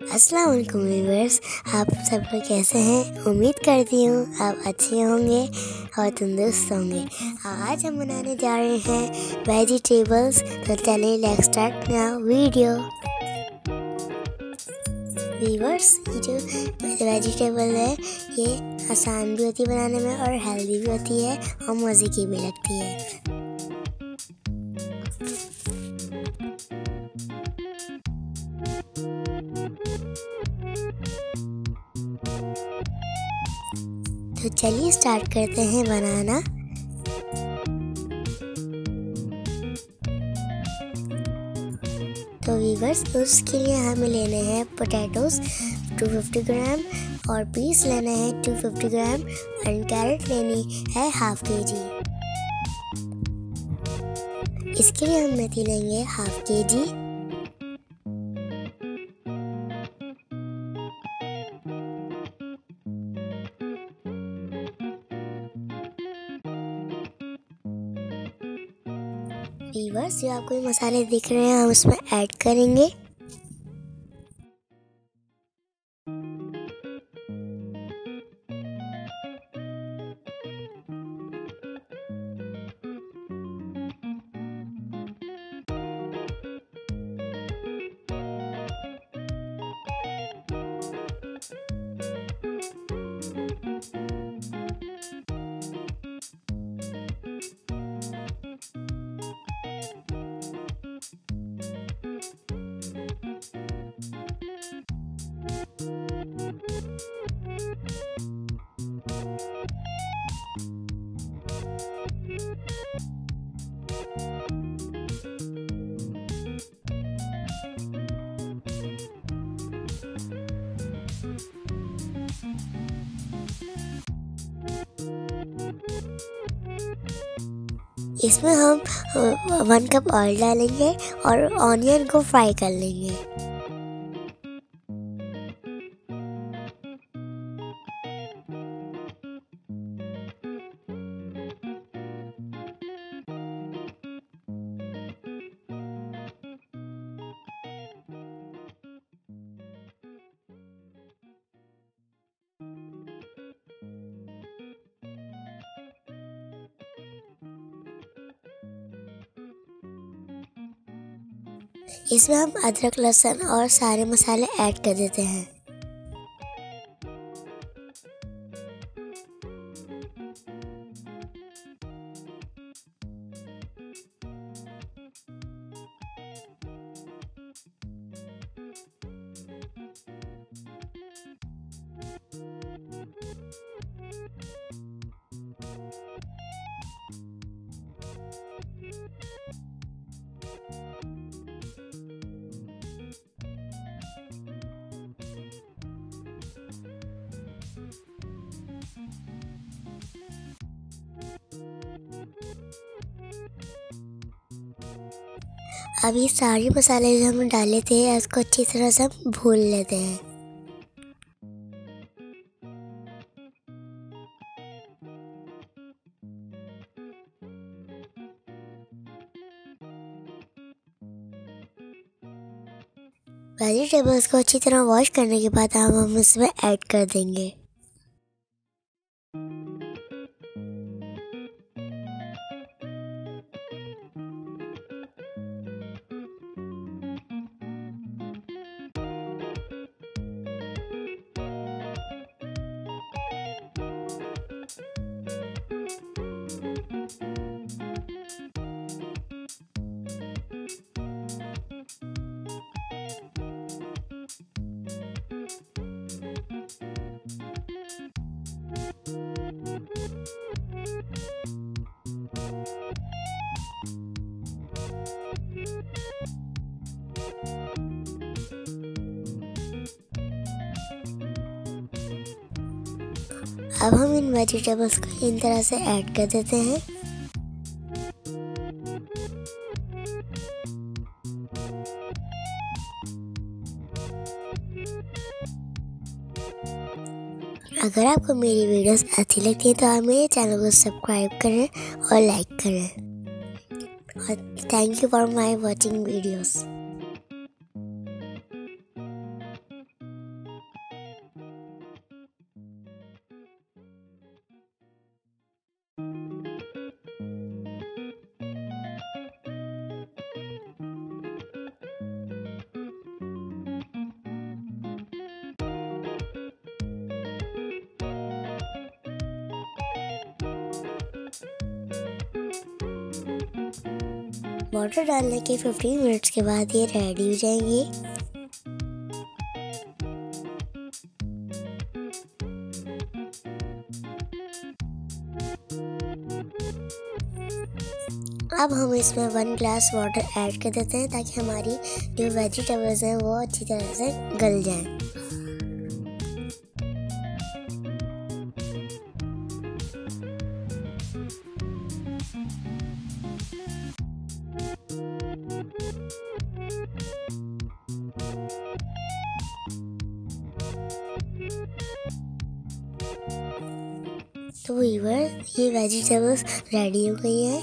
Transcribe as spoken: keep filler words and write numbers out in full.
अस्सलाम वालेकुम व्यूअर्स, आप सब लोग कैसे हैं। उम्मीद करती हूँ आप अच्छे होंगे और तंदुरुस्त होंगे। आज हम बनाने जा रहे हैं वेजिटेबल्स। तो चलिए let's start now video. Viewers, ये जो वेजिटेबल है ये आसान भी होती है बनाने में और हेल्दी भी होती है और मज़े की भी लगती है। तो चलिए स्टार्ट करते हैं बनाना। तो वीवर्स, उसके लिए हमें लेने हैं पोटैटोज दो सौ पचास ग्राम और पीस लेना है दो सौ पचास ग्राम और कैरेट लेनी है हाफ के जी। इसके लिए हम मेथी लेंगे हाफ के जी। वीवर्स, जो आपको मसाले दिख रहे हैं हम उसमें ऐड करेंगे। इसमें हम वन कप ऑयल डालेंगे और ऑनियन को फ्राई कर लेंगे। इसमें हम अदरक, लहसुन और सारे मसाले ऐड कर देते हैं। अब ये सारे मसाले जो हमने डाले थे उसको अच्छी तरह से भून लेते हैं। वेजिटेबल्स को अच्छी तरह वॉश करने के बाद हम हम इसमें ऐड कर देंगे। अब हम इन वेजिटेबल्स को इन तरह से ऐड कर देते हैं। अगर आपको मेरी वीडियोस अच्छी लगती है तो आप मेरे चैनल को सब्सक्राइब करें और लाइक करें। और thank you for my watching videos. Water डालने के पंद्रह मिनट्स के बाद ये रेडी हो जाएंगे। अब हम इसमें वन ग्लास वाटर ऐड कर देते हैं ताकि हमारी जो वेजिटेबल्स हैं वो अच्छी तरह से गल जाएं। तो व्यूअर, ये वेजिटेबल्स रेडी हो गई हैं।